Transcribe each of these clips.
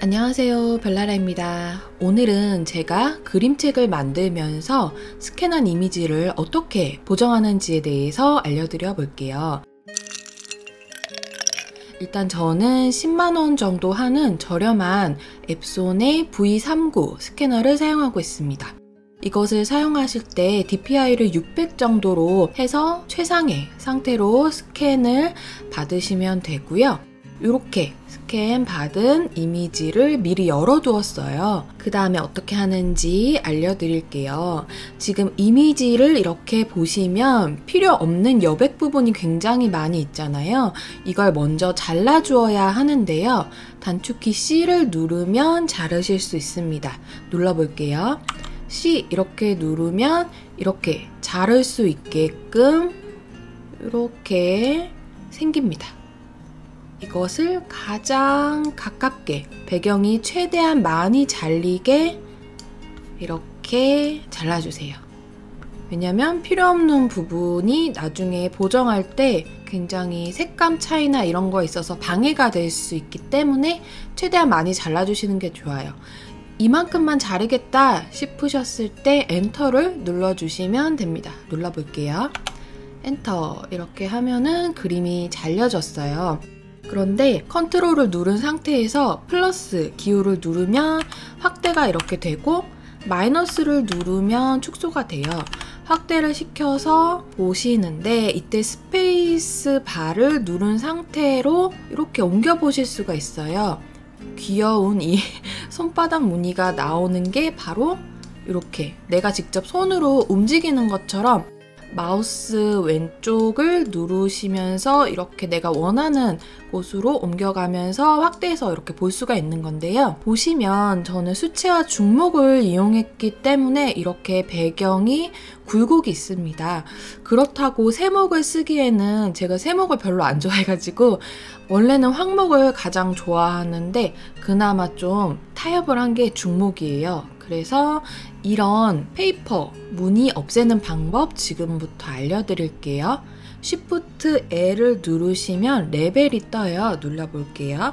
안녕하세요, 별나라입니다. 오늘은 제가 그림책을 만들면서 스캔한 이미지를 어떻게 보정하는지에 대해서 알려드려 볼게요. 일단 저는 10만원 정도 하는 저렴한 앱손의 V39 스캐너를 사용하고 있습니다. 이것을 사용하실 때 DPI를 600 정도로 해서 최상의 상태로 스캔을 받으시면 되고요. 이렇게 스캔 받은 이미지를 미리 열어두었어요. 그 다음에 어떻게 하는지 알려드릴게요. 지금 이미지를 이렇게 보시면 필요 없는 여백 부분이 굉장히 많이 있잖아요. 이걸 먼저 잘라주어야 하는데요. 단축키 C를 누르면 자르실 수 있습니다. 눌러볼게요. C 이렇게 누르면 이렇게 자를 수 있게끔 이렇게 생깁니다. 이것을 가장 가깝게 배경이 최대한 많이 잘리게 이렇게 잘라주세요. 왜냐면 필요 없는 부분이 나중에 보정할 때 굉장히 색감 차이나 이런 거 있어서 방해가 될 수 있기 때문에 최대한 많이 잘라주시는 게 좋아요. 이만큼만 자르겠다 싶으셨을 때 엔터를 눌러주시면 됩니다. 눌러볼게요. 엔터 이렇게 하면은 그림이 잘려졌어요. 그런데 컨트롤을 누른 상태에서 플러스 기호를 누르면 확대가 이렇게 되고 마이너스를 누르면 축소가 돼요. 확대를 시켜서 보시는데 이때 스페이스 바를 누른 상태로 이렇게 옮겨 보실 수가 있어요. 귀여운 이 손바닥 무늬가 나오는 게 바로 이렇게 내가 직접 손으로 움직이는 것처럼 마우스 왼쪽을 누르시면서 이렇게 내가 원하는 곳으로 옮겨가면서 확대해서 이렇게 볼 수가 있는 건데요. 보시면 저는 수채화 중목을 이용했기 때문에 이렇게 배경이 굴곡이 있습니다. 그렇다고 세목을 쓰기에는 제가 세목을 별로 안 좋아해가지고 원래는 황목을 가장 좋아하는데 그나마 좀 타협을 한 게 중목이에요. 그래서 이런 페이퍼 무늬 없애는 방법 지금부터 알려드릴게요. Shift L을 누르시면 레벨이 떠요. 눌러볼게요.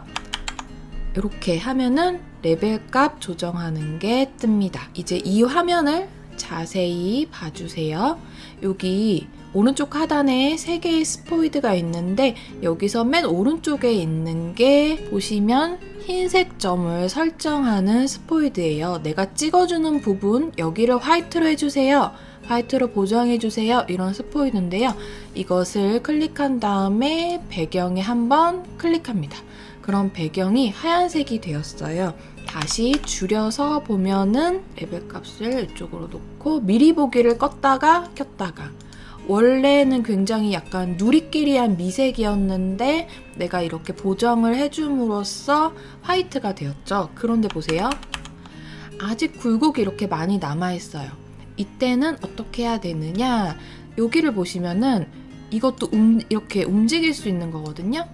이렇게 하면은 레벨 값 조정하는 게 뜹니다. 이제 이 화면을 자세히 봐주세요. 여기 오른쪽 하단에 3개의 스포이드가 있는데 여기서 맨 오른쪽에 있는 게 보시면 흰색 점을 설정하는 스포이드예요. 내가 찍어주는 부분 여기를 화이트로 해주세요. 화이트로 보정해주세요. 이런 스포이드인데요. 이것을 클릭한 다음에 배경에 한번 클릭합니다. 그럼 배경이 하얀색이 되었어요. 다시 줄여서 보면은 레벨 값을 이쪽으로 놓고 미리 보기를 껐다가 켰다가 원래는 굉장히 약간 누리끼리한 미색이었는데 내가 이렇게 보정을 해줌으로써 화이트가 되었죠. 그런데 보세요. 아직 굴곡이 이렇게 많이 남아있어요. 이때는 어떻게 해야 되느냐? 여기를 보시면은 이것도 이렇게 움직일 수 있는 거거든요.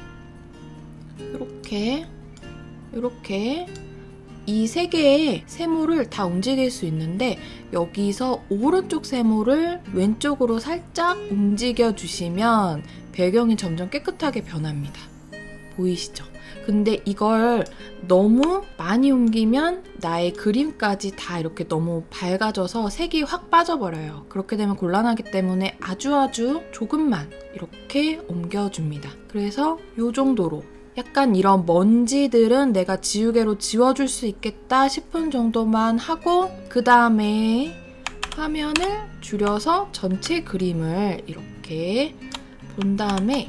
이렇게 이 3개의 세모를 다 움직일 수 있는데 여기서 오른쪽 세모를 왼쪽으로 살짝 움직여 주시면 배경이 점점 깨끗하게 변합니다. 보이시죠? 근데 이걸 너무 많이 옮기면 나의 그림까지 다 이렇게 너무 밝아져서 색이 확 빠져버려요. 그렇게 되면 곤란하기 때문에 아주 조금만 이렇게 옮겨줍니다. 그래서 이 정도로 약간 이런 먼지들은 내가 지우개로 지워줄 수 있겠다 싶은 정도만 하고 그 다음에 화면을 줄여서 전체 그림을 이렇게 본 다음에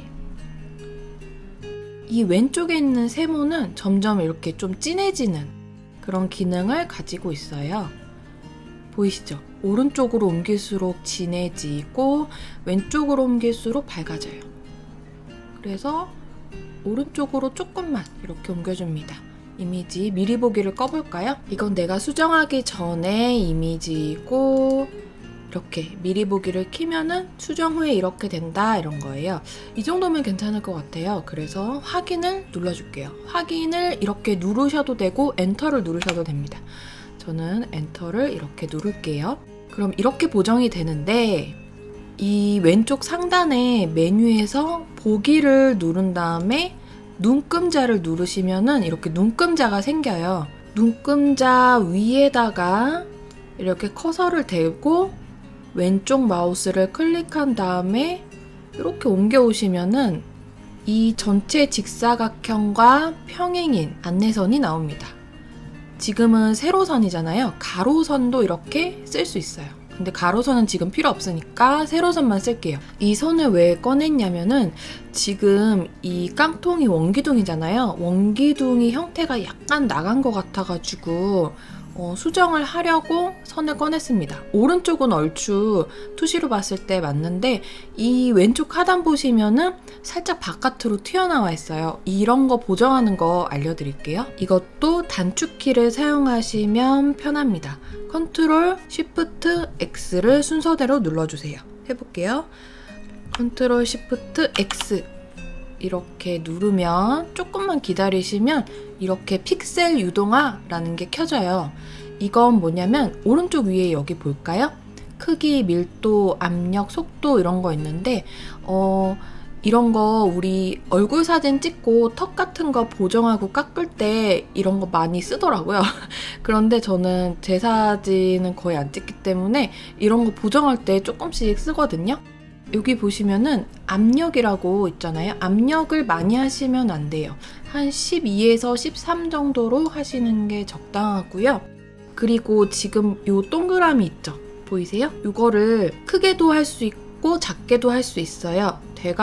이 왼쪽에 있는 세모는 점점 이렇게 좀 진해지는 그런 기능을 가지고 있어요. 보이시죠? 오른쪽으로 옮길수록 진해지고 왼쪽으로 옮길수록 밝아져요. 그래서 오른쪽으로 조금만 이렇게 옮겨줍니다. 이미지 미리 보기를 꺼볼까요? 이건 내가 수정하기 전에 이미지이고 이렇게 미리 보기를 키면은 수정 후에 이렇게 된다 이런 거예요. 이 정도면 괜찮을 것 같아요. 그래서 확인을 눌러줄게요. 확인을 이렇게 누르셔도 되고 엔터를 누르셔도 됩니다. 저는 엔터를 이렇게 누를게요. 그럼 이렇게 보정이 되는데 이 왼쪽 상단의 메뉴에서 보기를 누른 다음에 눈금자를 누르시면은 이렇게 눈금자가 생겨요. 눈금자 위에다가 이렇게 커서를 대고 왼쪽 마우스를 클릭한 다음에 이렇게 옮겨오시면은 이 전체 직사각형과 평행인 안내선이 나옵니다. 지금은 세로선이잖아요. 가로선도 이렇게 쓸 수 있어요. 근데 가로선은 지금 필요 없으니까 세로선만 쓸게요. 이 선을 왜 꺼냈냐면은 지금 이 깡통이 원기둥이잖아요. 원기둥이 형태가 약간 나간 것 같아가지고 수정을 하려고 선을 꺼냈습니다. 오른쪽은 얼추 투시로 봤을 때 맞는데 이 왼쪽 하단 보시면은 살짝 바깥으로 튀어나와 있어요. 이런 거 보정하는 거 알려드릴게요. 이것도 단축키를 사용하시면 편합니다. 컨트롤 쉬프트 X를 순서대로 눌러주세요. 해볼게요. 컨트롤 쉬프트 X 이렇게 누르면 조금만 기다리시면 이렇게 픽셀 유동화라는 게 켜져요. 이건 뭐냐면 오른쪽 위에 여기 볼까요? 크기, 밀도, 압력, 속도 이런 거 있는데 이런 거 우리 얼굴 사진 찍고 턱 같은 거 보정하고 깎을 때 이런 거 많이 쓰더라고요. 그런데 저는 제 사진은 거의 안 찍기 때문에 이런 거 보정할 때 조금씩 쓰거든요. 여기 보시면은 압력이라고 있잖아요. 압력을 많이 하시면 안 돼요. 한 12에서 13 정도로 하시는 게 적당하고요. 그리고 지금 요 동그라미 있죠? 보이세요? 이거를 크게도 할 수 있고 작게도 할 수 있어요.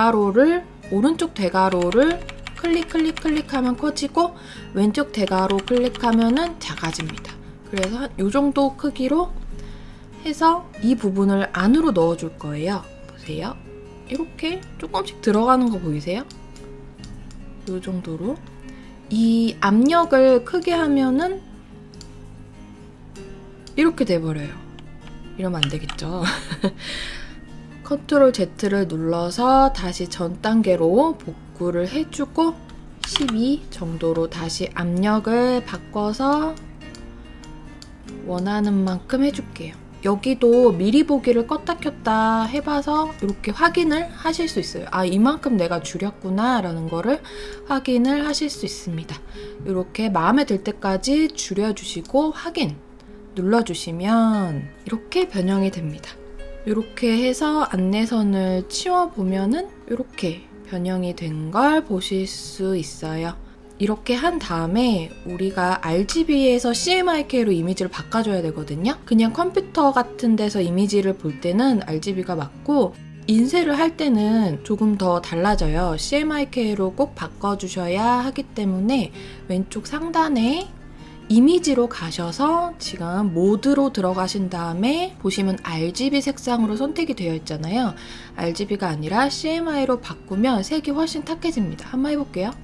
오른쪽 대괄호를 클릭하면 커지고 왼쪽 대괄호 클릭하면은 작아집니다. 그래서 요 정도 크기로 해서 이 부분을 안으로 넣어줄 거예요. 보세요. 이렇게 조금씩 들어가는 거 보이세요? 이 정도로. 이 압력을 크게 하면은 이렇게 돼버려요. 이러면 안 되겠죠. 컨트롤 Z를 눌러서 다시 전 단계로 복구를 해주고 12 정도로 다시 압력을 바꿔서 원하는 만큼 해줄게요. 여기도 미리 보기를 껐다 켰다 해봐서 이렇게 확인을 하실 수 있어요. 아, 이만큼 내가 줄였구나 라는 거를 확인을 하실 수 있습니다. 이렇게 마음에 들 때까지 줄여주시고 확인 눌러주시면 이렇게 변형이 됩니다. 이렇게 해서 안내선을 치워보면은 이렇게 변형이 된 걸 보실 수 있어요. 이렇게 한 다음에 우리가 RGB에서 CMYK로 이미지를 바꿔줘야 되거든요. 그냥 컴퓨터 같은 데서 이미지를 볼 때는 RGB가 맞고 인쇄를 할 때는 조금 더 달라져요. CMYK로 꼭 바꿔주셔야 하기 때문에 왼쪽 상단에 이미지로 가셔서 지금 모드로 들어가신 다음에 보시면 RGB 색상으로 선택이 되어 있잖아요. RGB가 아니라 CMY로 바꾸면 색이 훨씬 탁해집니다. 한번 해볼게요.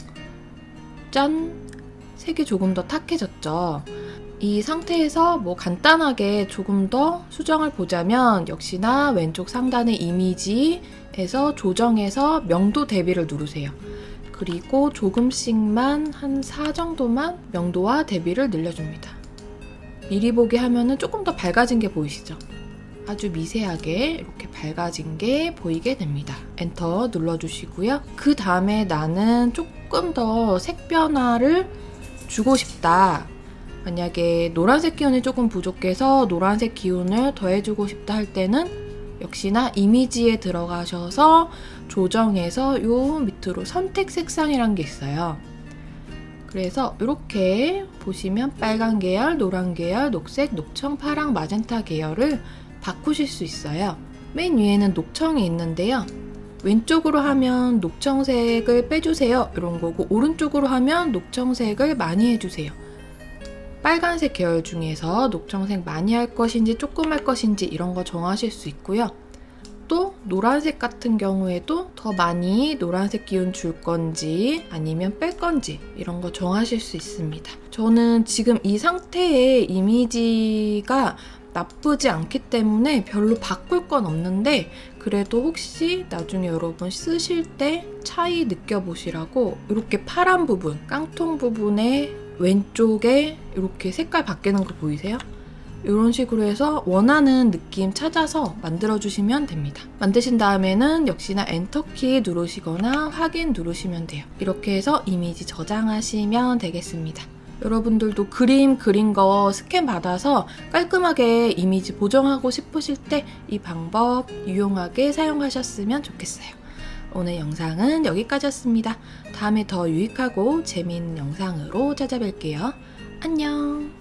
짠! 색이 조금 더 탁해졌죠. 이 상태에서 뭐 간단하게 조금 더 수정을 보자면 역시나 왼쪽 상단의 이미지에서 조정해서 명도 대비를 누르세요. 그리고 조금씩만 한 4 정도만 명도와 대비를 늘려줍니다. 미리 보기 하면은 조금 더 밝아진 게 보이시죠? 아주 미세하게 이렇게 밝아진 게 보이게 됩니다. 엔터 눌러주시고요. 그 다음에 나는 조금 더 색 변화를 주고 싶다. 만약에 노란색 기운이 조금 부족해서 노란색 기운을 더해주고 싶다 할 때는 역시나 이미지에 들어가셔서 조정해서 요 밑으로 선택 색상이란 게 있어요. 그래서 이렇게 보시면 빨간 계열, 노란 계열, 녹색, 녹청, 파랑, 마젠타 계열을 바꾸실 수 있어요. 맨 위에는 녹청이 있는데요. 왼쪽으로 하면 녹청색을 빼주세요 이런 거고, 오른쪽으로 하면 녹청색을 많이 해주세요. 빨간색 계열 중에서 녹청색 많이 할 것인지 조금 할 것인지 이런 거 정하실 수 있고요. 또 노란색 같은 경우에도 더 많이 노란색 기운 줄 건지 아니면 뺄 건지 이런 거 정하실 수 있습니다. 저는 지금 이 상태의 이미지가 나쁘지 않기 때문에 별로 바꿀 건 없는데, 그래도 혹시 나중에 여러분 쓰실 때 차이 느껴보시라고 이렇게 파란 부분, 깡통 부분에 왼쪽에 이렇게 색깔 바뀌는 거 보이세요? 이런 식으로 해서 원하는 느낌 찾아서 만들어주시면 됩니다. 만드신 다음에는 역시나 엔터키 누르시거나 확인 누르시면 돼요. 이렇게 해서 이미지 저장하시면 되겠습니다. 여러분들도 그림 그린 거 스캔 받아서 깔끔하게 이미지 보정하고 싶으실 때 이 방법 유용하게 사용하셨으면 좋겠어요. 오늘 영상은 여기까지였습니다. 다음에 더 유익하고 재미있는 영상으로 찾아뵐게요. 안녕!